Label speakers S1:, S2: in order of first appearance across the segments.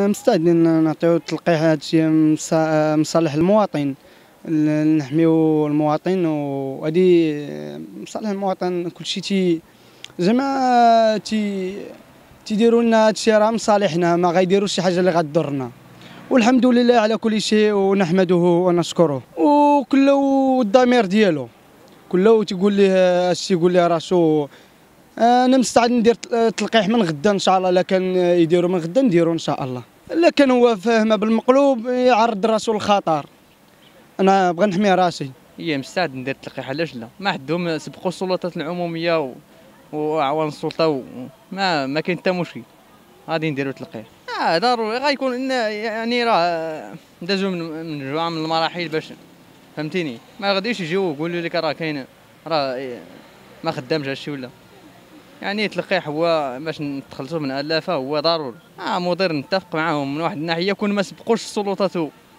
S1: مستعدين نعطيو التلقيح هذا الشيء مصالح المواطن، نحميو المواطن، وهذه مصالح المواطن. كلشي زعما تيديروا لنا هذا الشيء راه مصالحنا، ما غيديروش شي حاجه اللي غتضرنا. والحمد لله على كل شيء ونحمده ونشكره، وكل الضمير ديالو كله تيقول ليه الشيء، يقول ليه راسو انا مستعد ندير تلقيح من غدا ان شاء الله. الا كان يديروا من غدا نديروا ان شاء الله. الا كان هو فاهمه بالمقلوب يعرض راسو للخطر. انا بغا نحمي راسي.
S2: هي مستعد ندير التلقيح، علاش لا؟ ما حدهم سبقوا السلطات العموميه واعوان السلطه ما كاين حتى مشكل، غادي نديروا التلقيح. ضروري غيكون يعني راه ندازوا من مجموعه من المراحل باش فهمتيني. ما غاديش يجيو يقولوا لك راه كاين راه ما خدامش هادشي ولا يعني. التلقيح هو باش نتخلصوا من الافه هو ضروري. مدير نتفق معاهم من واحد الناحيه يكون ما سبقوش السلطات،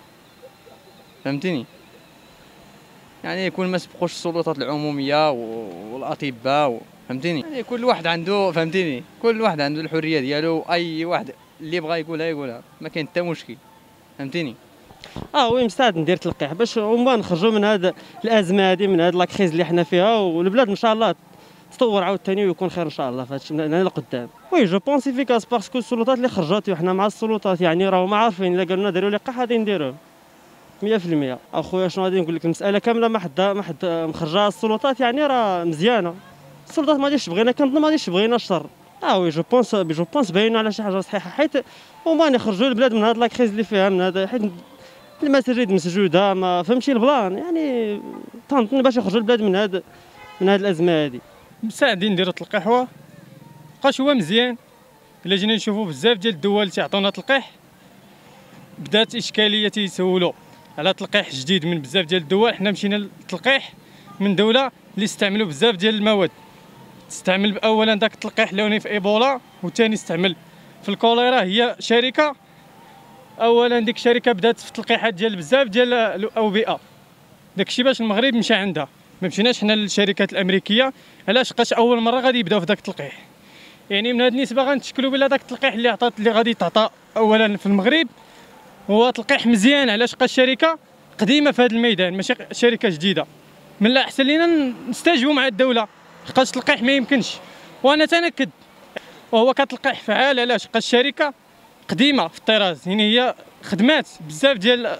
S2: يعني يكون ما سبقوش السلطات العموميه والاطباء فهمتيني. يعني كل واحد عنده فهمتيني، كل واحد عنده الحريه ديالو، اي واحد اللي بغى يقولها ما كاين حتى مشكل فهمتيني.
S3: وي مستعد ندير تلقيح باش هما نخرجوا من هذا الازمه هذه، من هذه لاكريز اللي حنا فيها، والبلاد ان شاء الله تطور عاوتاني ويكون خير ان شاء الله في هادشي من هنا لقدام. وي جو بونس افيكاس باسكو السلطات اللي خرجت وحنا مع السلطات، يعني راهما عارفين الا قالوا لنا ديروا لقاح غادي نديروه 100%. اخويا شنو غادي نقول لك، المساله كامله ما حد مخرجها السلطات، يعني راه مزيانه. السلطات ما غاديش تبغينا، كنظن ما غاديش تبغينا الشر. وي جو بونس باينين على شي حاجه صحيحه، حيت هما نخرجوا البلاد من هاد لاكريز اللي فيها، من هذا حيت المساجد مسجوده، ما فهمتي البلان، يعني تنظن باش يخرجوا البلاد من هاد الازمه هذه.
S4: مساعدين نديروا تلقيح، بقاش هو مزيان. الا جينا نشوفوا بزاف ديال الدول تيعطونا تلقيح، بدات اشكاليه تيسولوا على تلقيح جديد من بزاف ديال الدول. حنا مشينا للتلقيح من دوله اللي استعملوا بزاف ديال المواد. استعمل اولا داك التلقيح اللي في ايبولا، وثاني استعمل في الكوليرا. هي شركه اولا ديك الشركه بدات في التلقيحات ديال بزاف ديال الاوبئه. داكشي باش المغرب مشى عندها، ما مشيناش حنا للشركات الامريكيه. علاش؟ بقاش اول مره غادي يبداو في داك التلقيح. يعني من هذه النسبه غنتشكلوا بلا داك التلقيح اللي غادي تعطى اولا في المغرب هو تلقيح مزيان. علاش؟ بقى الشركه قديمه في هذا الميدان، ماشي شركه جديده. من الاحسن لينا نستجيبوا مع الدوله، بقاش التلقيح ما يمكنش. وانا تنكد وهو كتلقيح فعال. علاش؟ بقى الشركه قديمه في الطراز، يعني هي خدمات بزاف ديال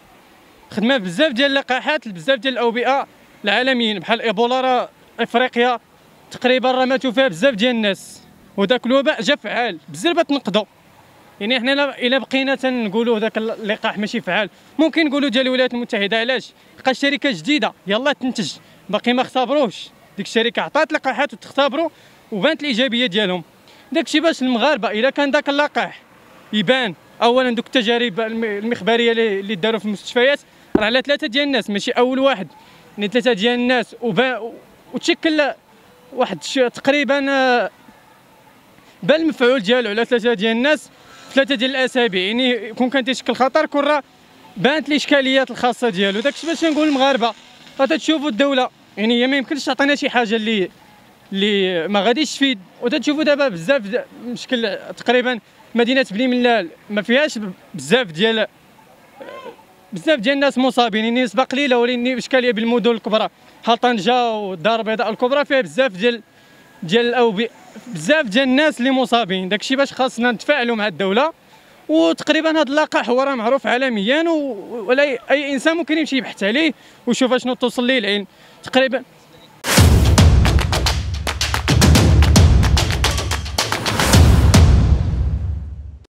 S4: اللقاحات لبزاف ديال الاوبئه العالميين بحال ايبولا. راه افريقيا تقريبا راه ماتوا فيها بزاف ديال الناس، وداك الوباء جا فعال بزاف تنقضوا. يعني حنا الا بقينا تنقولوا داك اللقاح ماشي فعال، ممكن نقولوا ديال الولايات المتحده. علاش؟ بقى شركه جديده يلاه تنتج، باقي ما اختبروش. ديك الشركه عطات لقاحات وتختبروا وبانت الايجابيه ديالهم. داكشي باش المغاربه الا كان داك اللقاح يبان اولا دوك التجارب المخبريه اللي داروا في المستشفيات راه على 3 ديال الناس، ماشي اول واحد، يعني 3 ديال الناس، وتشكل واحد تقريبا بان المفعول ديالو على 3 ديال الناس في 3 ديال الاسابيع. يعني كون كان تيشكل خطر كون راه بانت الاشكاليات الخاصه ديالو. داكشي باش نقول المغاربه غتشوفوا الدوله، يعني هي ما يمكنش تعطينا شي حاجه اللي ما غاديش تفيد. وتشوفوا دابا بزاف مشكل تقريبا مدينه بلي ملال ما فيهاش بزاف ديال الناس مصابين، يعني نسبه قليله. ولكن اشكاليه بالمدن الكبرى بحال طنجه والدار البيضاء الكبرى فيها بزاف ديال بزاف ديال الناس اللي مصابين. داكشي باش خاصنا نتفاعلوا مع الدوله. وتقريبا هذا اللقاح هو راه معروف عالميا، ولا اي انسان ممكن يمشي يبحث عليه ويشوف شنو توصل ليه العلم. تقريبا